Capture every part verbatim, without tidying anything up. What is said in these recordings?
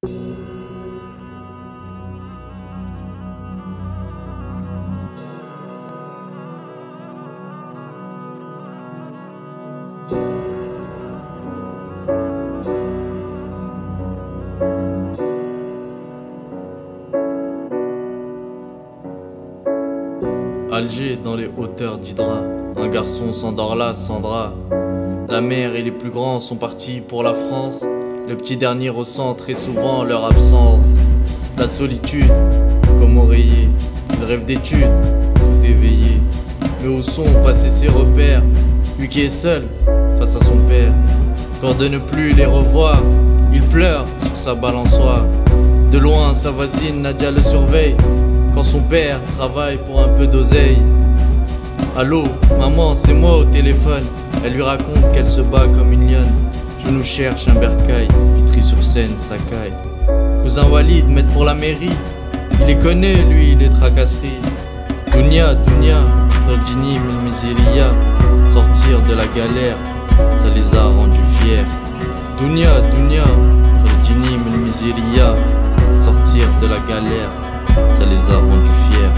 Alger dans les hauteurs d'Hydra, un garçon s'endort là, Sandra. La mère et les plus grands sont partis pour la France. Le petit dernier ressent très souvent leur absence. La solitude, comme oreiller, il rêve d'études, tout éveillé. Mais où sont passés ses repères, lui qui est seul face à son père? Peur de ne plus les revoir, il pleure sur sa balançoire. De loin sa voisine Nadia le surveille, quand son père travaille pour un peu d'oseille. Allô, maman, c'est moi au téléphone. Elle lui raconte qu'elle se bat comme une lionne. Je nous cherche un bercail, Vitry-sur-Seine, Sacaille. Cousin Walid, maître pour la mairie, il les connaît, lui, les tracasseries. Dounia, Dounia, Rajini, Milmizilia, sortir de la galère, ça les a rendus fiers. Dounia, Dounia, Rajini, Milmizilia, sortir de la galère, ça les a rendus fiers.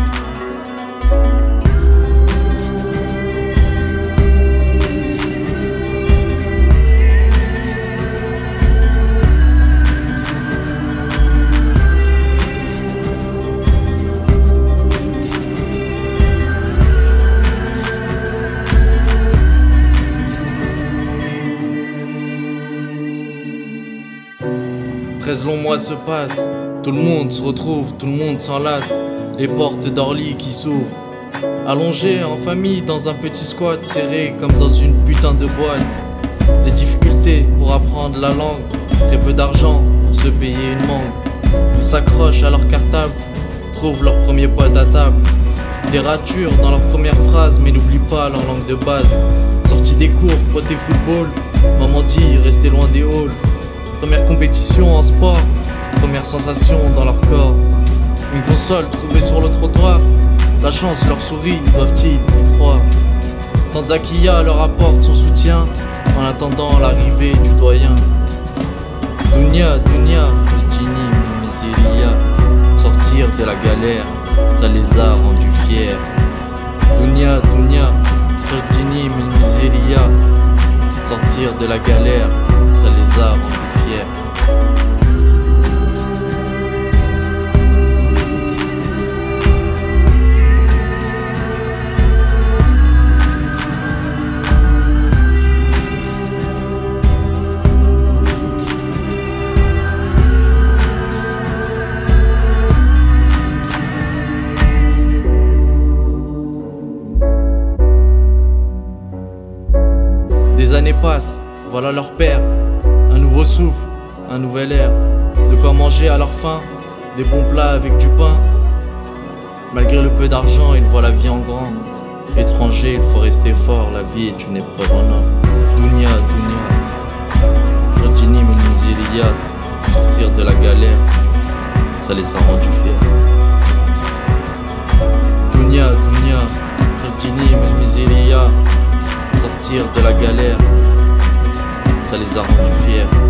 Treize longs mois se passent, tout le monde se retrouve, tout le monde s'enlace. Les portes d'Orly qui s'ouvrent, allongés en famille dans un petit squat, serré comme dans une putain de boîte. Des difficultés pour apprendre la langue, très peu d'argent pour se payer une mangue. Ils s'accrochent à leur cartable, trouvent leur premier pote à table. Des ratures dans leurs premières phrases, mais n'oublient pas leur langue de base. Sortie des cours, pote et football, maman dit restez loin des halls. Première compétition en sport, première sensation dans leur corps. Une console trouvée sur le trottoir, la chance leur sourit, doivent-ils y croire? Tante Zakia leur apporte son soutien, en attendant l'arrivée du doyen. Dounia, Dounia, Rajini, Milmizilia, sortir de la galère, ça les a rendus fiers. Dounia, Dounia, Rajini, Milmizilia, sortir de la galère, ça les a rendus fiers. Des années passent, voilà leur père, un nouveau souffle, un nouvel air, de quoi manger à leur faim, des bons plats avec du pain. Malgré le peu d'argent, ils voient la vie en grand. Étranger, il faut rester fort, la vie est une épreuve en or. Dounia, Dounia, Rajini, Milmizilia, sortir de la galère, ça les a rendus fiers. Dounia, Dounia, Rajini, Milmizilia, sortir de la galère, ça les a rendus fiers.